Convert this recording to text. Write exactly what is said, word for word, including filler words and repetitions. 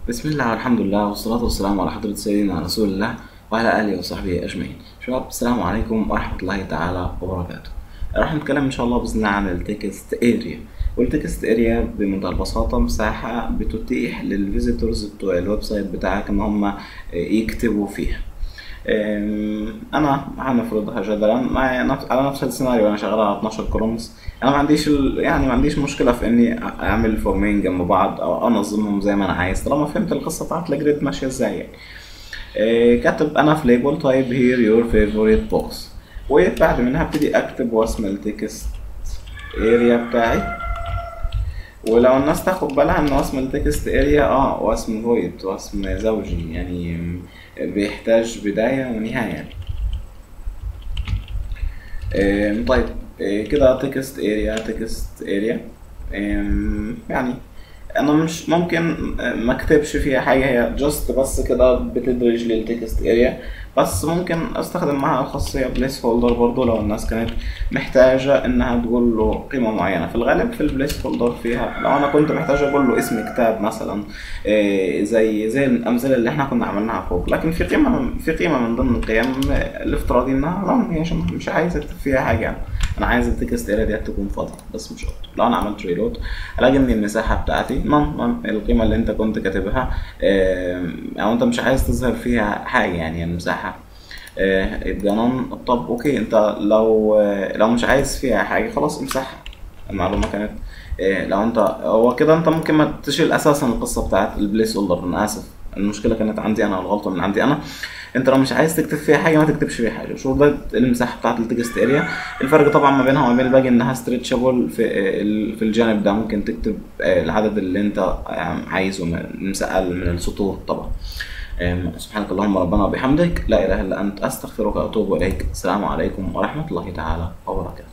بسم الله والحمد لله والصلاة والسلام على حضرة سيدنا رسول الله وعلى آله وصحبه أجمعين. شباب السلام عليكم ورحمة الله تعالى وبركاته. راح نتكلم إن شاء الله بإذن الله عن التكست اريا. والتكست اريا بمنتهى البساطة مساحة بتتيح للفيزيتورز بتوع الويب سايت بتاعك إن هم يكتبوا فيها. انا هنفرضها جدلا معي نفس على نفس السيناريو. انا شغال على اتناشر كرومز. انا ما عنديش ال... يعني ما عنديش مشكله في اني اعمل فورمين جنب بعض او انظمهم زي ما انا عايز طالما فهمت القصه بتاعت الجريد ماشيه ازاي يعني. إيه كاتب انا في ليبل تايب هير يور فيفوريت بوكس، وبعد منها ابتدي اكتب واسم التكست اريا بتاعي. ولو الناس تاخد بالها ان واسم التكست اريا اه واسم فويد واسم زوجي، يعني بيحتاج بداية ونهاية. اه طيب اه كده تكست اريا تكست اريا يعني انا مش ممكن ما اكتبش فيها حاجه، هي جاست بس كده بتدرج لي التكست اريا، بس ممكن استخدم معاها خاصيه بليس هولدر برضو لو الناس كانت محتاجه انها تقول له قيمه معينه. في الغالب في البليس هولدر فيها لو انا كنت محتاج اقول له اسم كتاب مثلا، إيه زي زي الامثله اللي احنا كنا عملناها فوق، لكن في قيمه في قيمه من ضمن القيم الافتراضي انها رن، هي مش عايز اكتب فيها حاجه. انا عايز التكست اريا دي تكون فاضيه بس مش اكتر. لو انا عملت ريلود الاقي ان المساحه بتاعتي نون نون القيمه اللي انت كنت كاتبها، او انت مش عايز تظهر فيها حاجه، يعني المساحه يبقى نون. طب اوكي، انت لو لو مش عايز فيها حاجه خلاص امسحها. المعلومه كانت لو انت هو كده انت ممكن ما تشيل اساسا القصه بتاعت البليس هولدر. انا اسف، المشكله كانت عندي انا والغلطه من عندي انا. انت لو مش عايز تكتب فيها حاجه ما تكتبش فيها حاجه. شوف ده المساحه بتاعت التكست اريا. الفرق طبعا ما بينها وما بين الباقي انها ستريتشابل في في الجانب ده، ممكن تكتب العدد اللي انت عايزه من اقل من السطور طبعا. سبحانك اللهم ربنا وبحمدك لا اله الا انت استغفرك واتوب اليك. السلام عليكم ورحمه الله تعالى وبركاته.